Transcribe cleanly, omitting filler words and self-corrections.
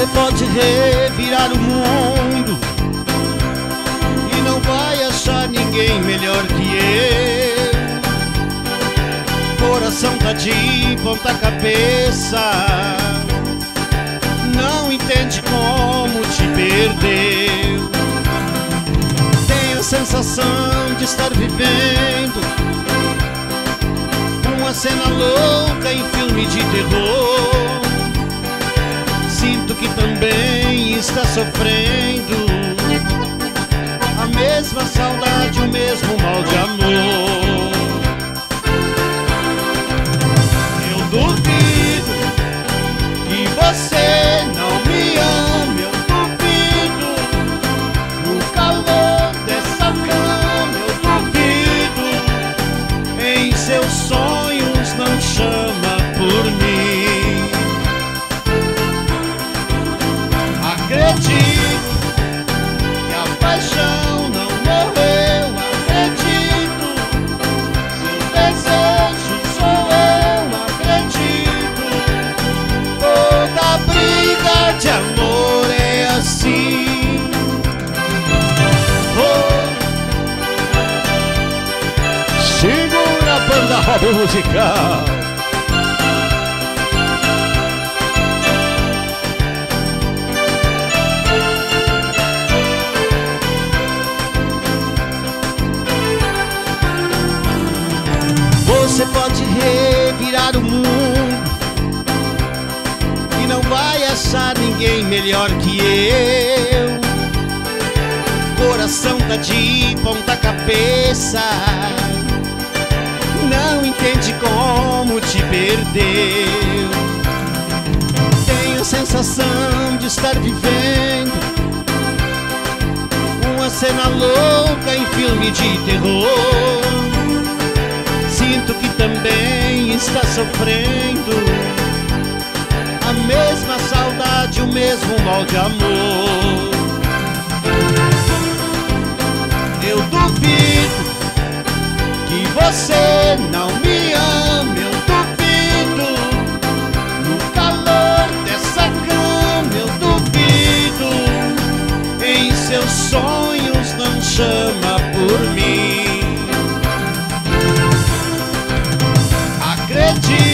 Você pode revirar o mundo e não vai achar ninguém melhor que eu. Coração tá de ponta cabeça, não entende como te perdeu. Tenho a sensação de estar vivendo uma cena louca em filme de terror. Sinto que também está sofrendo a mesma saudade, o mesmo mal de amor. Eu duvido que você não me ame. Eu duvido no calor dessa cama. Eu duvido em seus sonhos não chama por mim. Acredito que a paixão não morreu. Acredito, seu desejo sou eu. Acredito, toda briga de amor é assim. Segura a banda Hobby Musical. Você pode revirar o mundo e não vai achar ninguém melhor que eu. Coração tá de ponta cabeça, não entende como te perdeu. Tenho a sensação de estar vivendo uma cena louca em filme de terror. Sinto que também está sofrendo a mesma saudade, o mesmo mal de amor. Eu duvido que você não me ame. Eu duvido no calor dessa cama. Eu duvido em seus sonhos não chama por mim. Acredito